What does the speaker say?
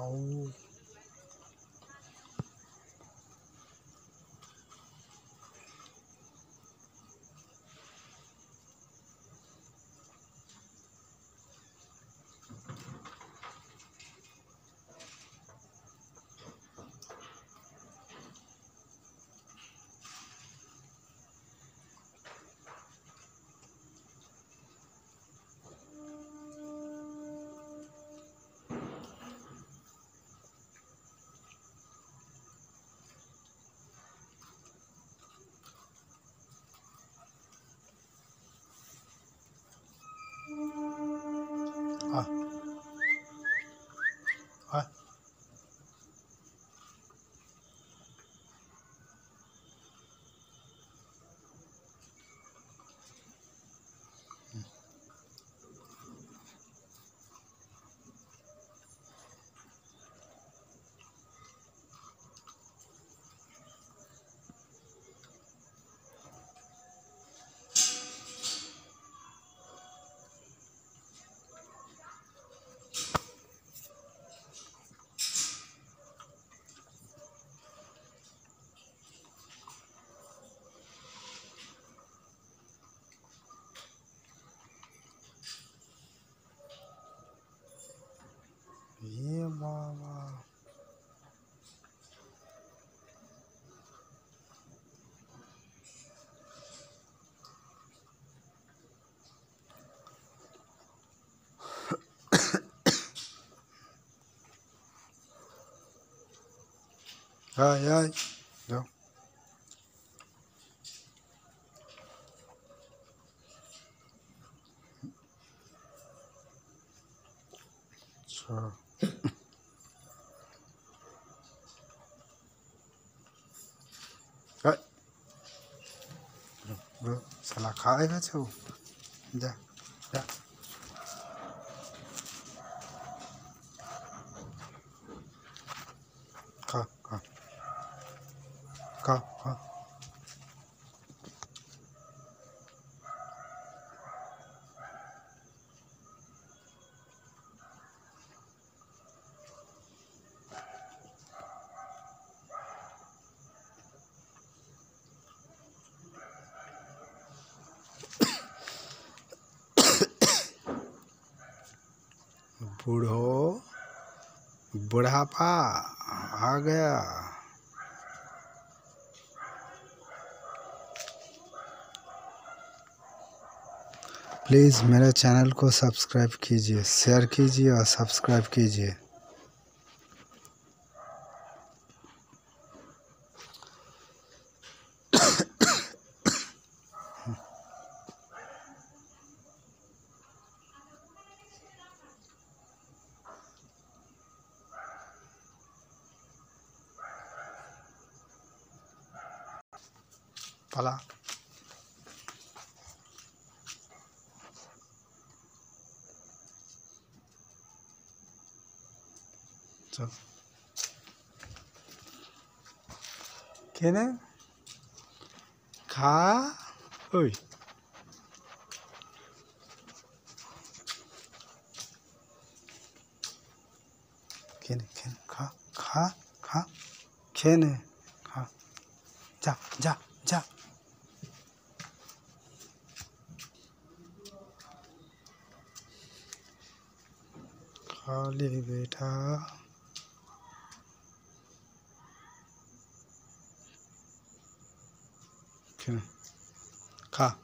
आओ आ आ ये बाबा हाय हाय जाओ अच्छा हाय साला खाएगा छो जा जा खा खा खा खा बूढ़ो बुढ़ापा आ गया। प्लीज़ मेरे चैनल को सब्सक्राइब कीजिए, शेयर कीजिए और सब्सक्राइब कीजिए। पला चल केने खा ओए केने केने खा खा खा केने खा जा जा जा खा ले बेटा केने खा